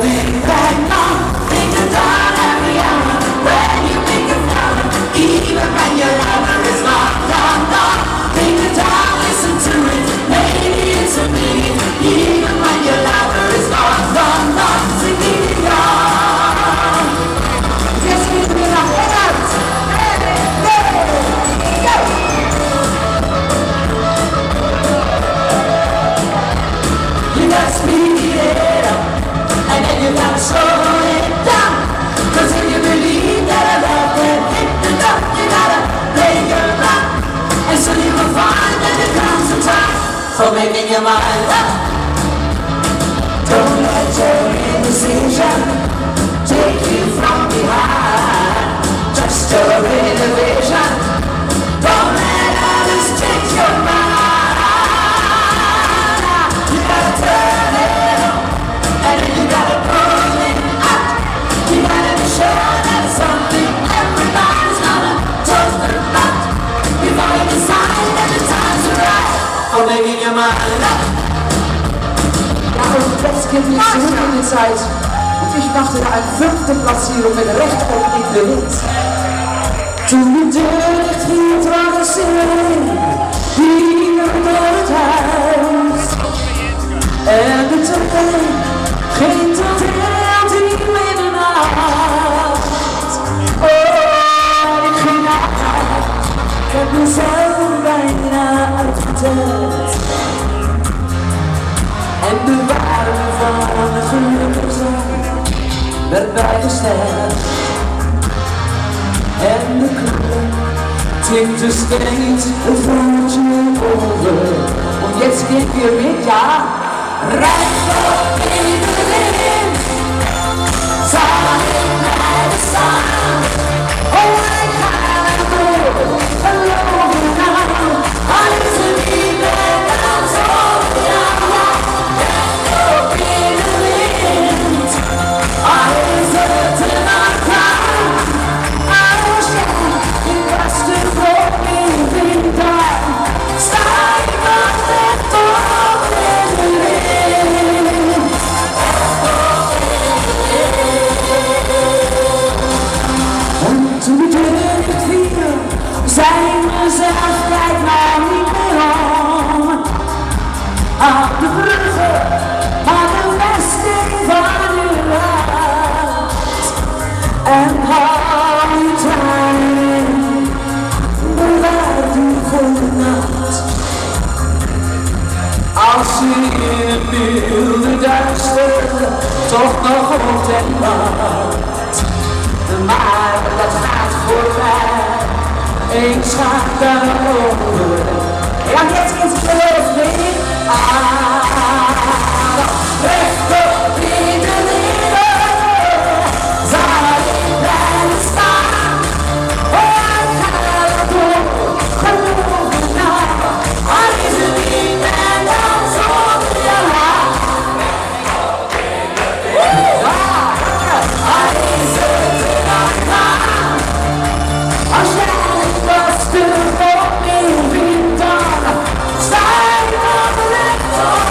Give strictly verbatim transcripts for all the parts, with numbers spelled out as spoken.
big bad long, think the dawn every hour. When you make a flower, even when your lover is gone, gone, gone. Think the dawn, listen to it, maybe it's a million. Even when your lover is gone, gone, gone. Sing it on. Just give me the head out. Go, go. You gotta speed it up, and then you gotta slow it down. Cause if you believe that a love can hit the top, you gotta lay your ground. And so you will find that there comes a time for making your mind up. Don't let your indecision take you from behind. Just your innovation. Don't let others change your mind. You gotta turn it on, and then you gotta pull it out. You gotta be sure that it's something everybody's gonna talk about. Before you decide that the time's right for making your mind up. Ja, und jetzt geht es zurück in die Zeit. Und ich machte da eine fünfte Platzierung mit Recht op in de wind. Toen de deur dicht viel, trok een steen hier door het huis. En de trein ging tot heel diep in de nacht. Oh, ik ging uit, ik heb mezelf bijna uitgeteld. En de waarde van het gelukkig zijn werd bijgesteld. En de kleur tinte steeds het voeltje over. Und jetzt geht wir mit, ja, rechtop in de wind. Samen bij de staan. Oh, ik ga naar door, geloof me nou. Alles is niet meer dan zo, ja, ja. Rechtop in de wind. Alles is in elkaar. Zijn mezelf kijk maar niet meer om. Op de bruggen aan de vesting van uw hart. En hou je trein, bewaar die voor de nacht. Als je in het wilde duister toch nog op en wacht. Maar dat gaat voorbij. Ik schat daarover. Ja, jetzt geht's los, baby. Ah, rechtop in de liefde. Zal ik blijven staan? Oh, ik ga er door. Geloof me nou. Al is het niet meer dan zonder je haar. Al is het in elkaar. Als jij de voor me vindt dan sta ik op de recht.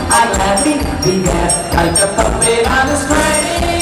I gladly be there, like a puppet on a string.